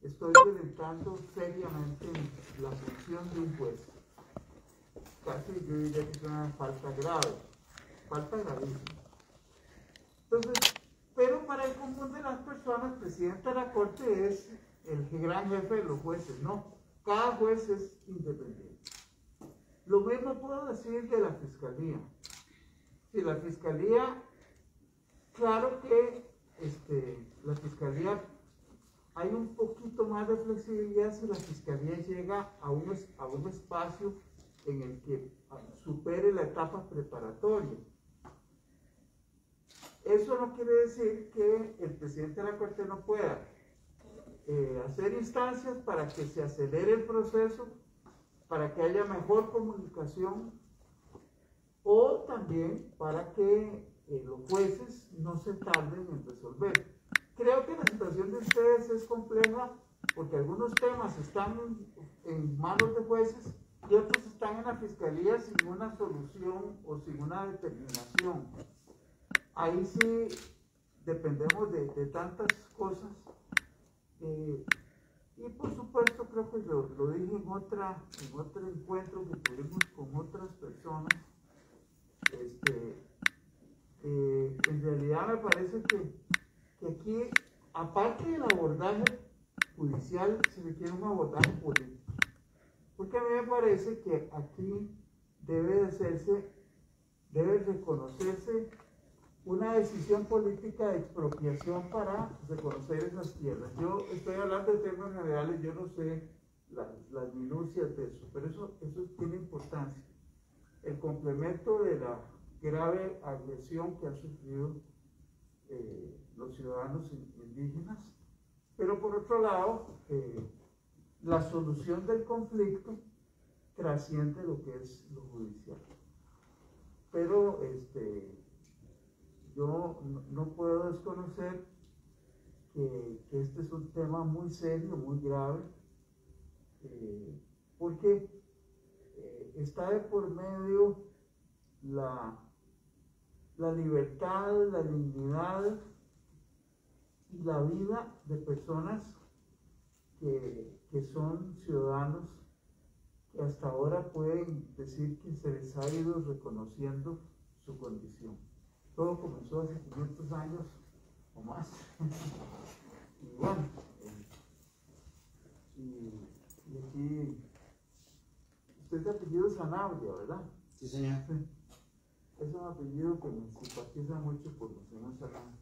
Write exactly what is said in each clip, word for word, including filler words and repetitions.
estoy violentando seriamente la función de un juez. Casi yo diría que es una falta grave, falta gravísima. Entonces, pero para el común de las personas, el presidente de la Corte es el gran jefe de los jueces. No, cada juez es independiente. Lo mismo puedo decir de la Fiscalía. Si la Fiscalía, claro que este, la Fiscalía, hay un poquito más de flexibilidad si la Fiscalía llega a un, a un espacio en el que supere la etapa preparatoria. Eso no quiere decir que el presidente de la Corte no pueda eh, hacer instancias para que se acelere el proceso, para que haya mejor comunicación, o también para que eh, los jueces no se tarden en resolver. Creo que la situación de ustedes es compleja porque algunos temas están en, en manos de jueces y otros están en la Fiscalía sin una solución o sin una determinación. Ahí sí dependemos de, de tantas cosas. Eh, y por supuesto creo que lo, lo dije en, otra, en otro encuentro que tuvimos con otras personas. Este, eh, en realidad me parece que, que aquí, aparte del abordaje judicial, se requiere un abordaje político. Porque a mí me parece que aquí debe de hacerse, debe reconocerse una decisión política de expropiación para reconocer esas tierras. Yo estoy hablando de términos generales, yo no sé las, las minucias de eso, pero eso, eso tiene importancia. El complemento de la grave agresión que han sufrido eh, los ciudadanos indígenas, pero por otro lado, eh, la solución del conflicto trasciende lo que es lo judicial. Pero este, yo no, no puedo desconocer que, que este es un tema muy serio, muy grave, eh, porque eh, está de por medio la, la libertad, la dignidad y la vida de personas que, que son ciudadanos que hasta ahora pueden decir que se les ha ido reconociendo su condición. Todo comenzó hace quinientos años o más. Y bueno, eh, y, y aquí, usted es de apellido Sanabria, ¿verdad? Sí, señor. Sí. Es un apellido que me simpatiza mucho por los señor Sanabria.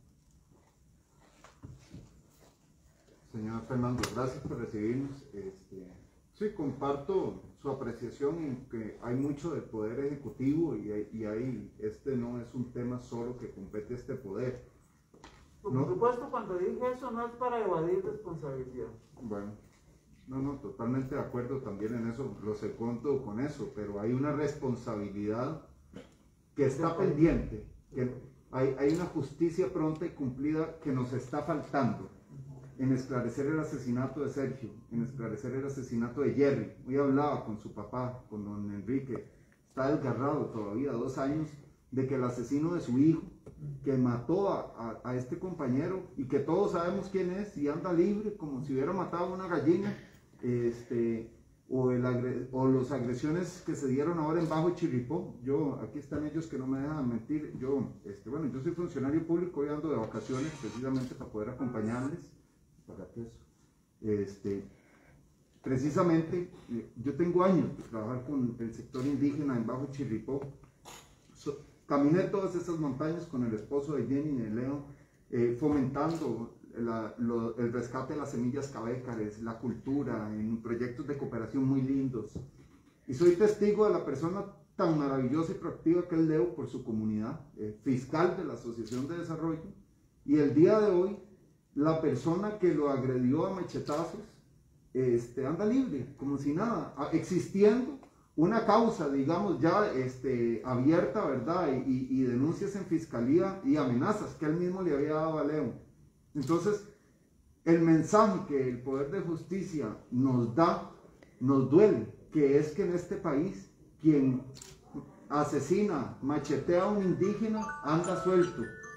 Señor Fernando, gracias por recibirnos. Este, sí, comparto su apreciación en que hay mucho del poder ejecutivo y, hay, y hay, este no es un tema solo que compete a este poder. Por ¿No? supuesto, cuando dije eso no es para evadir responsabilidad. Bueno, no, no, totalmente de acuerdo también en eso, lo segundo con eso, pero hay una responsabilidad que está pendiente, que hay, hay una justicia pronta y cumplida que nos está faltando en esclarecer el asesinato de Sergio, en esclarecer el asesinato de Jerry. Hoy hablaba con su papá, con don Enrique, está desgarrado todavía, dos años, de que el asesino de su hijo, que mató a, a, a este compañero, y que todos sabemos quién es, y anda libre, como si hubiera matado a una gallina, este, o, el agre, o las agresiones que se dieron ahora en Bajo Chirripó. Yo, aquí están ellos que no me dejan mentir, yo, este, bueno, yo soy funcionario público, hoy ando de vacaciones precisamente para poder acompañarles, para que eso, este, precisamente, eh, yo tengo años de trabajar con el sector indígena en Bajo Chirripó. So, caminé todas esas montañas con el esposo de Jenny, de Leo, eh, fomentando la, lo, el rescate de las semillas cabécares, la cultura, en proyectos de cooperación muy lindos. Y soy testigo de la persona tan maravillosa y proactiva que es Leo por su comunidad, eh, fiscal de la Asociación de Desarrollo, y el día de hoy, la persona que lo agredió a machetazos este, anda libre, como si nada, existiendo una causa, digamos, ya este, abierta, ¿verdad? Y, y denuncias en fiscalía y amenazas que él mismo le había dado a Leo. Entonces, el mensaje que el Poder de Justicia nos da, nos duele, que es que en este país, quien asesina, machetea a un indígena, anda suelto.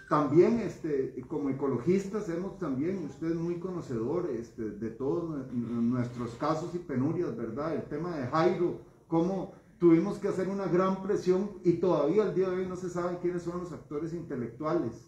también este, como ecologistas hemos también, usted es muy conocedor este, de todos nuestros casos y penurias, ¿verdad? El tema de Jairo, cómo tuvimos que hacer una gran presión y todavía al día de hoy no se sabe quiénes son los actores intelectuales.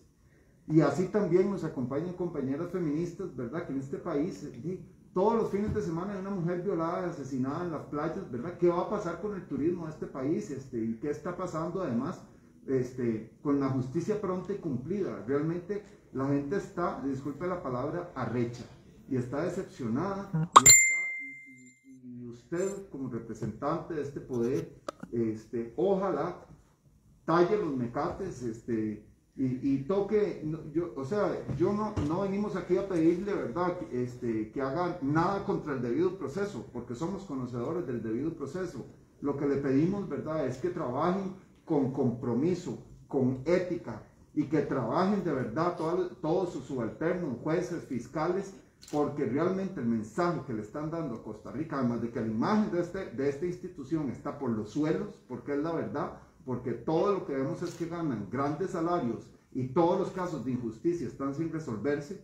Y así también nos acompañan compañeras feministas, ¿verdad? Que en este país, todos los fines de semana hay una mujer violada, asesinada en las playas, ¿verdad? ¿Qué va a pasar con el turismo de este país? Este, ¿Y qué está pasando además este, con la justicia pronta y cumplida? Realmente la gente está, disculpe la palabra, arrecha y está decepcionada. Y, está, y, y, y usted como representante de este poder, este, ojalá talle los mecates, este, Y, y toque, yo, o sea, yo no, no venimos aquí a pedirle, ¿verdad?, este, que hagan nada contra el debido proceso, porque somos conocedores del debido proceso. Lo que le pedimos, ¿verdad?, es que trabajen con compromiso, con ética, y que trabajen de verdad todo, todos sus subalternos, jueces, fiscales, porque realmente el mensaje que le están dando a Costa Rica, además de que la imagen de, este, de esta institución está por los suelos, porque es la verdad, porque todo lo que vemos es que ganan grandes salarios y todos los casos de injusticia están sin resolverse.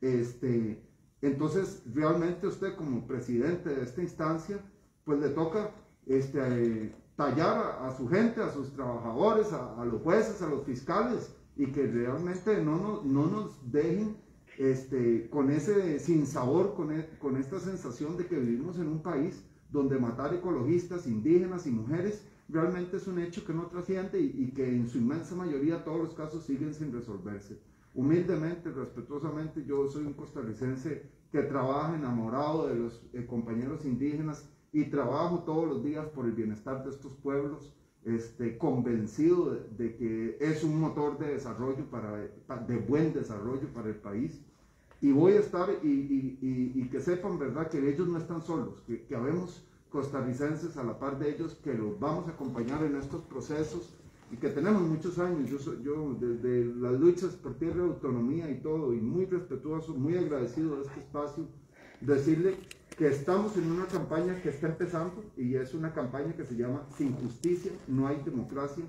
Este, entonces, realmente usted como presidente de esta instancia, pues le toca este, eh, tallar a, a su gente, a sus trabajadores, a, a los jueces, a los fiscales, y que realmente no nos, no nos dejen este, con ese sinsabor, con, e, con esta sensación de que vivimos en un país donde matar ecologistas, indígenas y mujeres realmente es un hecho que no trasciende y, y que en su inmensa mayoría todos los casos siguen sin resolverse. Humildemente, respetuosamente, yo soy un costarricense que trabaja enamorado de los eh, compañeros indígenas y trabajo todos los días por el bienestar de estos pueblos, este, convencido de, de que es un motor de desarrollo, para, de buen desarrollo para el país. Y voy a estar, y, y, y, y que sepan, ¿verdad?, que ellos no están solos, que, que habemos costarricenses a la par de ellos que los vamos a acompañar en estos procesos y que tenemos muchos años. Yo, soy, yo desde las luchas por tierra de autonomía y todo, y muy respetuoso, muy agradecido de este espacio, decirle que estamos en una campaña que está empezando y es una campaña que se llama Sin Justicia no hay democracia,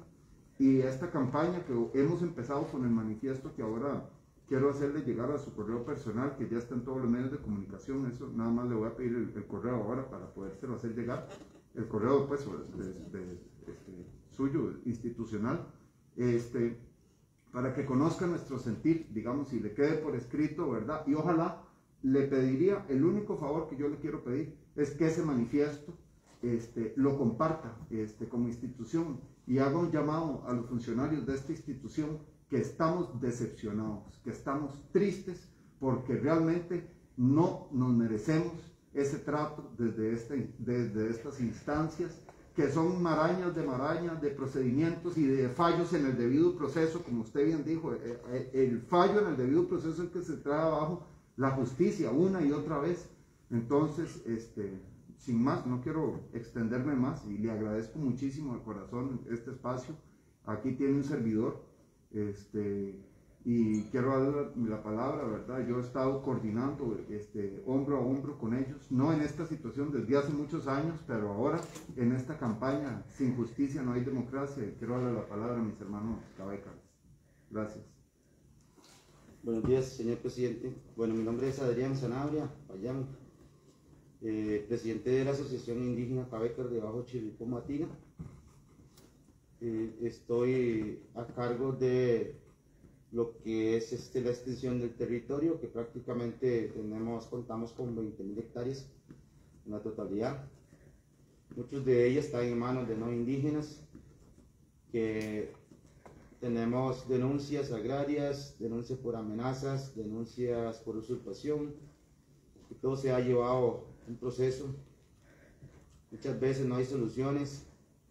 y esta campaña que hemos empezado con el manifiesto que ahora quiero hacerle llegar a su correo personal, que ya está en todos los medios de comunicación. Eso nada más le voy a pedir el, el correo ahora para podérselo hacer llegar. El correo, pues, de, de, de, este, suyo, institucional, este, para que conozca nuestro sentir, digamos, y le quede por escrito, ¿verdad? Y ojalá le pediría, el único favor que yo le quiero pedir es que ese manifiesto este, lo comparta este, como institución y haga un llamado a los funcionarios de esta institución que estamos decepcionados, que estamos tristes porque realmente no nos merecemos ese trato desde, este, desde estas instancias, que son marañas de marañas de procedimientos y de fallos en el debido proceso, como usted bien dijo, el fallo en el debido proceso es que se trae abajo la justicia una y otra vez. Entonces, este, sin más, no quiero extenderme más y le agradezco muchísimo de corazón este espacio. Aquí tiene un servidor. Este, y quiero dar la, la palabra, ¿verdad? Yo he estado coordinando este, hombro a hombro con ellos, no en esta situación desde hace muchos años, pero ahora en esta campaña Sin Justicia no hay democracia, y quiero darle la palabra a mis hermanos cabecas. Gracias. Buenos días, señor presidente. Bueno, mi nombre es Adrián Sanabria Payán, eh, presidente de la Asociación Indígena Cabecas de Bajo Chirripó Matina. Eh, estoy a cargo de lo que es este, la extensión del territorio, que prácticamente tenemos, contamos con veinte mil hectáreas en la totalidad. Muchos de ellas están en manos de no indígenas, que tenemos denuncias agrarias, denuncias por amenazas, denuncias por usurpación, y todo se ha llevado un proceso. Muchas veces no hay soluciones.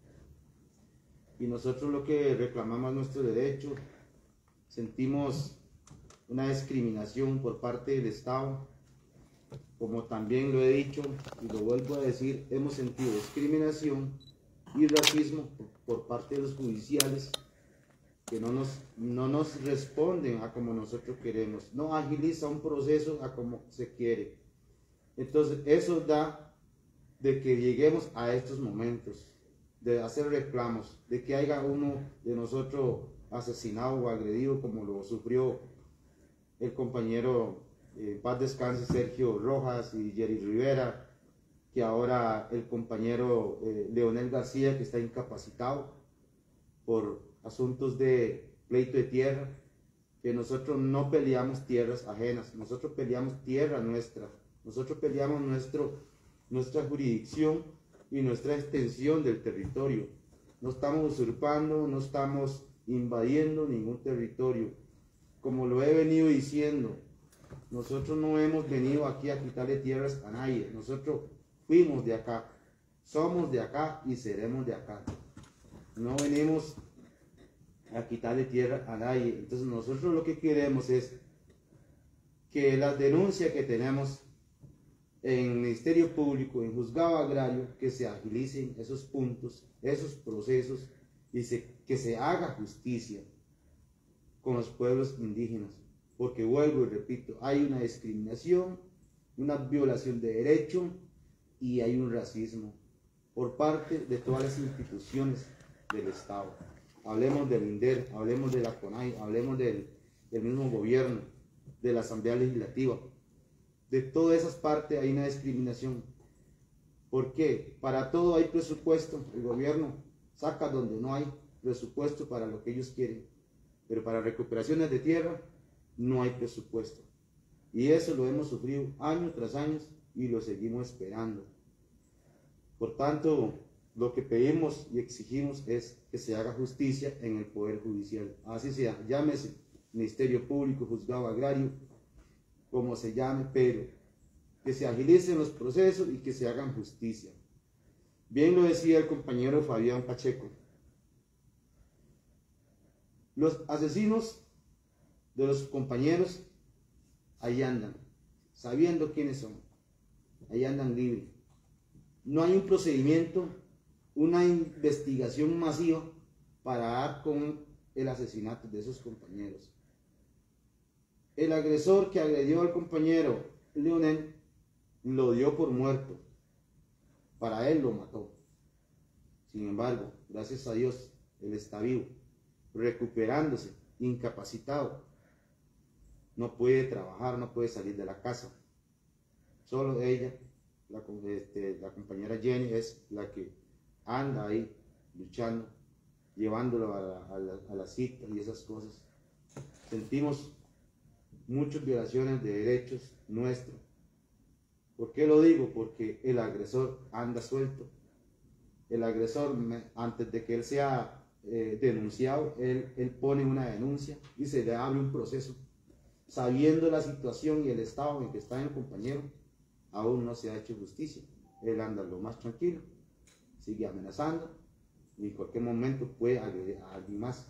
Y nosotros lo que reclamamos es nuestro derecho. Sentimos una discriminación por parte del Estado. Como también lo he dicho y lo vuelvo a decir, hemos sentido discriminación y racismo por, por parte de los judiciales, que no nos, no nos responden a como nosotros queremos, no agiliza un proceso a como se quiere. Entonces eso da de que lleguemos a estos momentos de hacer reclamos, de que haya uno de nosotros asesinado o agredido como lo sufrió el compañero, eh, paz descanse, Sergio Rojas y Jerry Rivera, que ahora el compañero eh, Leonel García, que está incapacitado por asuntos de pleito de tierra, que nosotros no peleamos tierras ajenas, nosotros peleamos tierra nuestra, nosotros peleamos nuestro, nuestra jurisdicción y nuestra extensión del territorio. No estamos usurpando, no estamos invadiendo ningún territorio. Como lo he venido diciendo, nosotros no hemos venido aquí a quitarle tierras a nadie, nosotros fuimos de acá, somos de acá y seremos de acá. No venimos a quitarle tierra a nadie. Entonces nosotros lo que queremos es que las denuncias que tenemos en el Ministerio Público, en Juzgado Agrario, que se agilicen esos puntos, esos procesos, y se, que se haga justicia con los pueblos indígenas. Porque vuelvo y repito, hay una discriminación, una violación de derechos y hay un racismo por parte de todas las instituciones del Estado. Hablemos del INDER, hablemos de la CONAI, hablemos del, del mismo gobierno, de la Asamblea Legislativa. De todas esas partes hay una discriminación. ¿Por qué? Para todo hay presupuesto. El gobierno saca donde no hay presupuesto para lo que ellos quieren. Pero para recuperaciones de tierra no hay presupuesto. Y eso lo hemos sufrido año tras año y lo seguimos esperando. Por tanto, lo que pedimos y exigimos es que se haga justicia en el Poder Judicial. Así sea, llámese Ministerio Público, Juzgado Agrario, como se llame, pero que se agilicen los procesos y que se hagan justicia. Bien lo decía el compañero Fabián Pacheco. Los asesinos de los compañeros ahí andan, sabiendo quiénes son, ahí andan libres. No hay un procedimiento, una investigación masiva para dar con el asesinato de esos compañeros. El agresor que agredió al compañero Leonel lo dio por muerto. Para él lo mató. Sin embargo, gracias a Dios, él está vivo, recuperándose, incapacitado. No puede trabajar, no puede salir de la casa. Solo ella, la, este, la compañera Jenny, es la que anda ahí luchando, llevándolo a la, a la, a la cita y esas cosas. Sentimos muchas violaciones de derechos nuestros. ¿Por qué lo digo? Porque el agresor anda suelto. El agresor, antes de que él sea eh, denunciado, él, él pone una denuncia y se le abre un proceso. Sabiendo la situación y el estado en que está el compañero, aún no se ha hecho justicia. Él anda lo más tranquilo, sigue amenazando y en cualquier momento puede agredir a alguien más.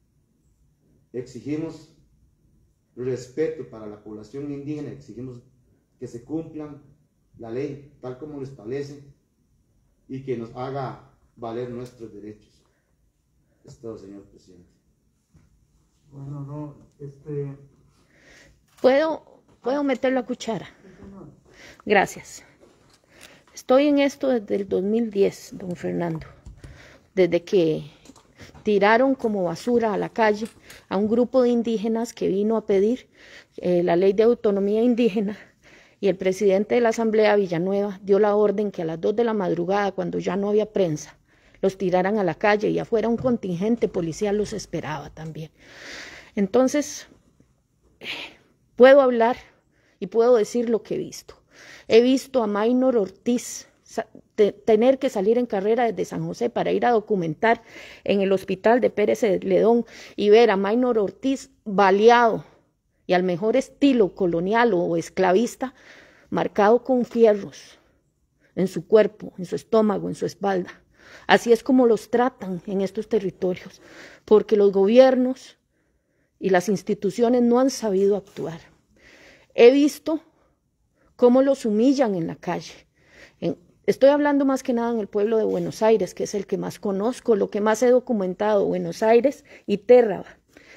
Exigimos respeto para la población indígena, exigimos que se cumplan la ley tal como lo establece y que nos haga valer nuestros derechos. Es todo, señor presidente. Bueno, no, este... ¿Puedo, puedo meter la cuchara? Gracias. Estoy en esto desde el dos mil diez, don Fernando, desde que tiraron como basura a la calle a un grupo de indígenas que vino a pedir eh, la ley de autonomía indígena, y el presidente de la Asamblea, Villanueva, dio la orden que a las dos de la madrugada, cuando ya no había prensa, los tiraran a la calle y afuera un contingente policial los esperaba también. Entonces, puedo hablar y puedo decir lo que he visto. He visto a Maynor Ortiz te, tener que salir en carrera desde San José para ir a documentar en el hospital de Pérez de Ledón y ver a Maynor Ortiz baleado y al mejor estilo colonial o esclavista, marcado con fierros en su cuerpo, en su estómago, en su espalda. Así es como los tratan en estos territorios, porque los gobiernos y las instituciones no han sabido actuar. He visto cómo los humillan en la calle. En, estoy hablando más que nada en el pueblo de Buenos Aires, que es el que más conozco, lo que más he documentado, Buenos Aires y Térraba.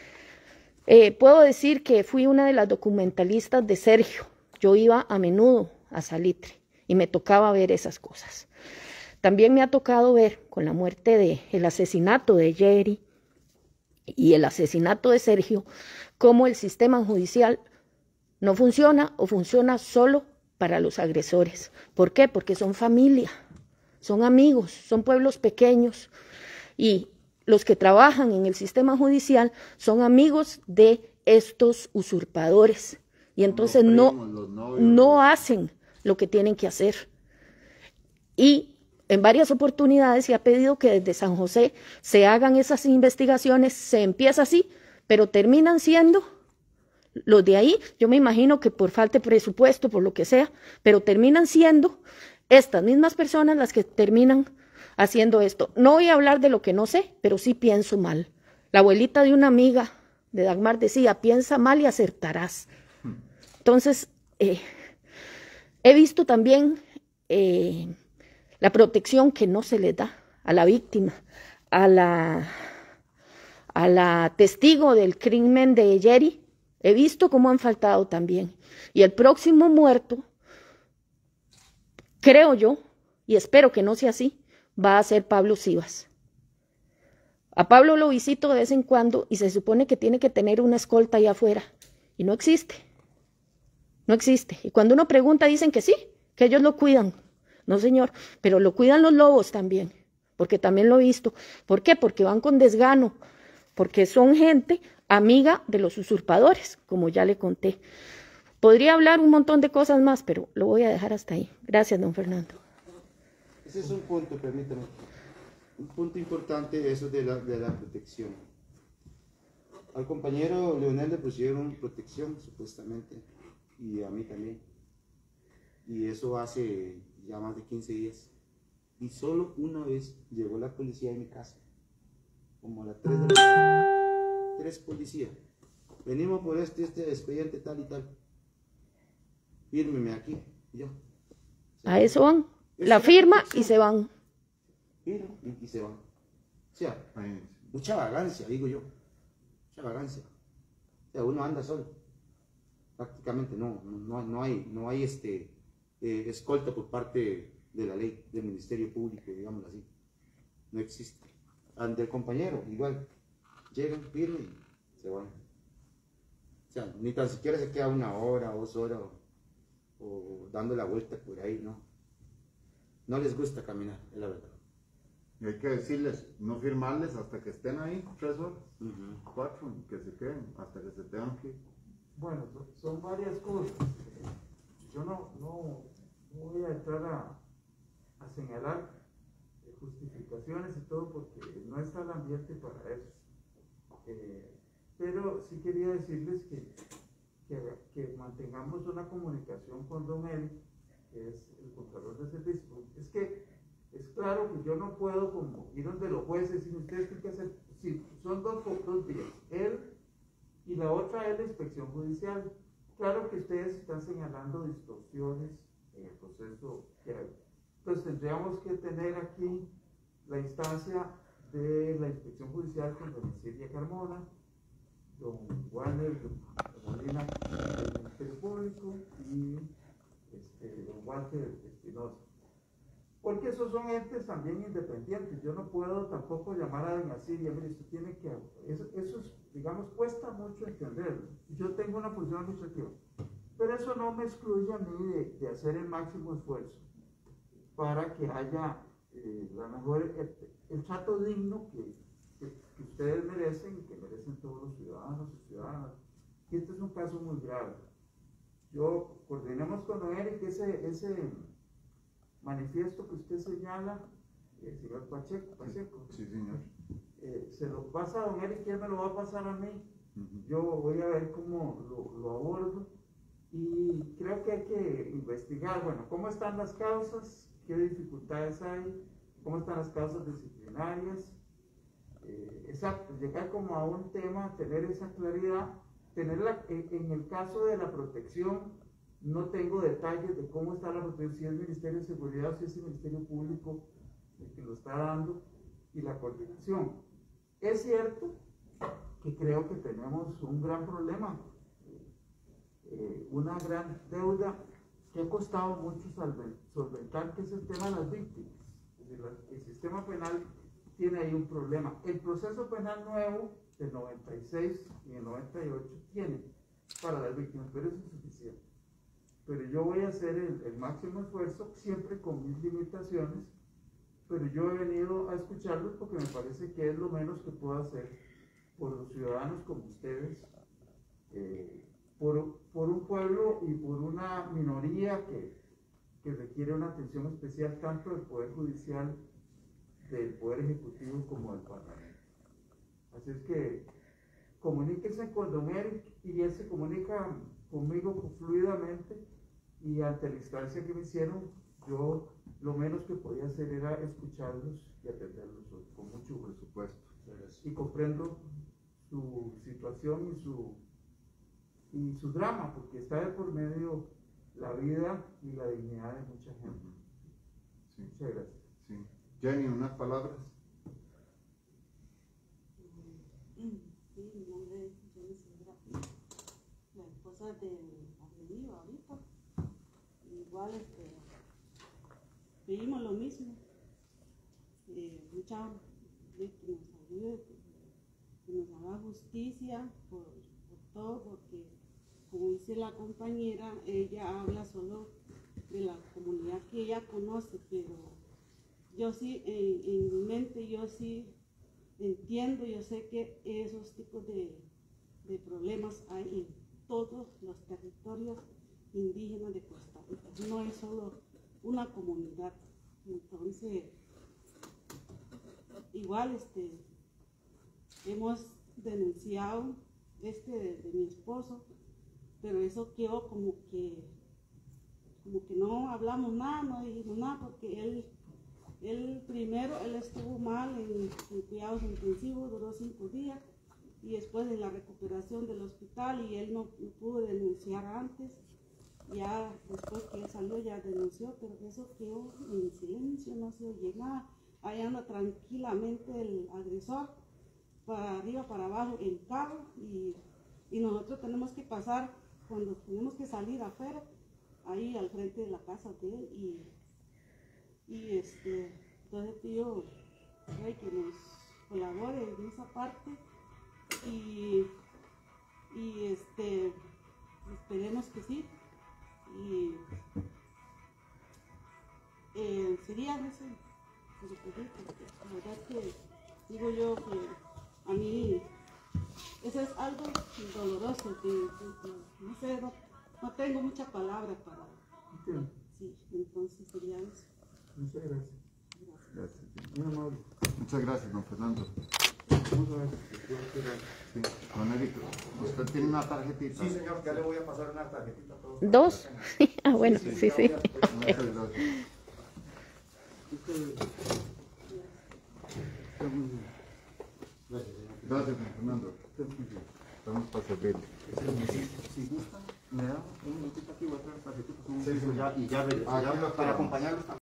Eh, puedo decir que fui una de las documentalistas de Sergio. Yo iba a menudo a Salitre y me tocaba ver esas cosas. También me ha tocado ver con la muerte de, el asesinato de Jerry, y el asesinato de Sergio, cómo el sistema judicial no funciona o funciona solo para los agresores. ¿Por qué? Porque son familia, son amigos, son pueblos pequeños y los que trabajan en el sistema judicial son amigos de estos usurpadores y entonces los primos, no, los novios, no hacen lo que tienen que hacer. Y en varias oportunidades se ha pedido que desde San José se hagan esas investigaciones, se empieza así, pero terminan siendo los de ahí, yo me imagino que por falta de presupuesto, por lo que sea, pero terminan siendo estas mismas personas las que terminan haciendo esto. No voy a hablar de lo que no sé, pero sí pienso mal. La abuelita de una amiga de Dagmar decía, piensa mal y acertarás. Entonces, eh, he visto también eh, la protección que no se le da a la víctima, a la, a la testigo del crimen de Yeri. He visto cómo han faltado también. Y el próximo muerto, creo yo, y espero que no sea así, va a ser Pablo Sivas. A Pablo lo visito de vez en cuando y se supone que tiene que tener una escolta allá afuera. Y no existe. No existe. Y cuando uno pregunta dicen que sí, que ellos lo cuidan. No, señor, pero lo cuidan los lobos también, porque también lo he visto. ¿Por qué? Porque van con desgano, porque son gente amiga de los usurpadores, como ya le conté. Podría hablar un montón de cosas más, pero lo voy a dejar hasta ahí. Gracias, don Fernando. Ese es un punto, permítame. Un punto importante, eso de la, de la protección. Al compañero Leonel le pusieron protección, supuestamente, y a mí también. Y eso hace ya más de quince días. Y solo una vez llegó la policía a mi casa, como a las tres de la tarde. Tres policías. Venimos por este, este expediente tal y tal. Fírmeme aquí. Y yo. A eso van. La firma y se van. Firma y, y se van. O sea, mucha vagancia, digo yo. Mucha vagancia. O sea, uno anda solo. Prácticamente no, no, no hay, no hay este, eh, escolta por parte de la ley, del Ministerio Público, digamos así. No existe. Ante el compañero, igual. Llegan, firman y se van. O sea, ni tan siquiera se queda una hora, dos horas o, o dando la vuelta por ahí, ¿no? No les gusta caminar, es la verdad. Y hay que decirles, no firmarles hasta que estén ahí, tres horas, Uh-huh. cuatro, que se queden, hasta que se tengan que ir. Bueno, son, son varias cosas. Yo no, no, no voy a entrar a, a señalar eh, justificaciones y todo porque no está el ambiente para eso. Eh, pero sí quería decirles que, que, que mantengamos una comunicación con don Eric, que es el Contralor de Servicios. Es que es claro que yo no puedo como ir donde los jueces y ustedes tienen que hacer, sí, son dos, dos días, él y la otra es la inspección judicial. Claro que ustedes están señalando distorsiones en el proceso que hay. Entonces tendríamos que tener aquí la instancia de la inspección judicial con doña Silvia Carmona, don Warner Molina del Ministerio Público y este, don Walter Espinosa. Porque esos son entes también independientes. Yo no puedo tampoco llamar a doña Silvia, mire, usted tiene que... Eso, eso es, digamos, cuesta mucho entenderlo. Yo tengo una posición administrativa, pero eso no me excluye a mí de, de hacer el máximo esfuerzo para que haya eh, la mejor, el, el trato digno que, que, que ustedes merecen y que merecen todos los ciudadanos y ciudadanas. Y este es un caso muy grave. Yo coordinemos con don Eric ese... ese manifiesto que usted señala, el señor Pacheco, Pacheco Sí, señor. eh, se lo pasa a don Eric y él me lo va a pasar a mí. Uh-huh. Yo voy a ver cómo lo, lo abordo y creo que hay que investigar, bueno, cómo están las causas, qué dificultades hay, cómo están las causas disciplinarias, eh, exacto, llegar como a un tema, tener esa claridad, tenerla en, en el caso de la protección. No tengo detalles de cómo está la protección, si es el Ministerio de Seguridad o si es el Ministerio Público el que lo está dando y la coordinación. Es cierto que creo que tenemos un gran problema, eh, una gran deuda que ha costado mucho solventar, que es el tema de las víctimas. Es decir, el sistema penal tiene ahí un problema. El proceso penal nuevo del noventa y seis y el noventa y ocho tienen para las víctimas, pero eso es suficiente. Pero yo voy a hacer el, el máximo esfuerzo, siempre con mis limitaciones, pero yo he venido a escucharlos porque me parece que es lo menos que puedo hacer por los ciudadanos como ustedes, eh, por, por un pueblo y por una minoría que, que requiere una atención especial tanto del Poder Judicial, del Poder Ejecutivo como del Parlamento. Así es que comuníquense con don Eric y él se comunica conmigo fluidamente, y ante la instancia que me hicieron, yo lo menos que podía hacer era escucharlos y atenderlos hoy, con mucho gusto. Por supuesto. Y comprendo su situación y su, y su drama, porque está de por medio la vida y la dignidad de mucha gente. Sí. Muchas gracias. Sí. Jenny, unas palabras. Sí, mi nombre es Jenny Silva, la esposa del agredido ahorita. Igual este, pedimos lo mismo, eh, mucha de que nos ayude, que nos haga justicia por, por todo, porque como dice la compañera, ella habla solo de la comunidad que ella conoce, pero yo sí, en, en mi mente, yo sí entiendo, yo sé que esos tipos de, de problemas hay en todos los territorios indígenas de Costa Rica, no es solo una comunidad. Entonces, igual este, hemos denunciado este de, de mi esposo, pero eso quedó como que, como que no hablamos nada, no dijimos nada, porque él, él primero, él estuvo mal en, en cuidados intensivos, duró cinco días, y después de la recuperación del hospital, y él no, no pudo denunciar antes. Ya después que él salió ya denunció, pero eso quedó en silencio, no se oye nada. Ahí anda tranquilamente el agresor, para arriba, para abajo, en carro, y, y nosotros tenemos que pasar, cuando tenemos que salir afuera, ahí al frente de la casa de él, y, y este, entonces pido que nos colabore en esa parte, y, y este, esperemos que sí. Y eh, sería eso, la verdad que digo yo que a mí eso es algo doloroso, que, que, que no sé, no, no tengo mucha palabra para, Entiendo. sí, entonces sería eso. Muchas gracias. Gracias. Gracias. Muy amable. Muchas gracias, don Fernando. Vamos a ver. Sí. Don Eric, usted tiene una tarjetita. Sí, señor, ya le voy a pasar una tarjetita a todos. ¿Dos? Ah, bueno, sí, sí. Muchas gracias. Gracias, don Fernando. Estamos para servirle. Si gusta, me da un minutito aquí, voy a traer tarjetitas. Sí, sí. Ya, y ya, Ah, ya aquí lo para esperamos. acompañarlos también.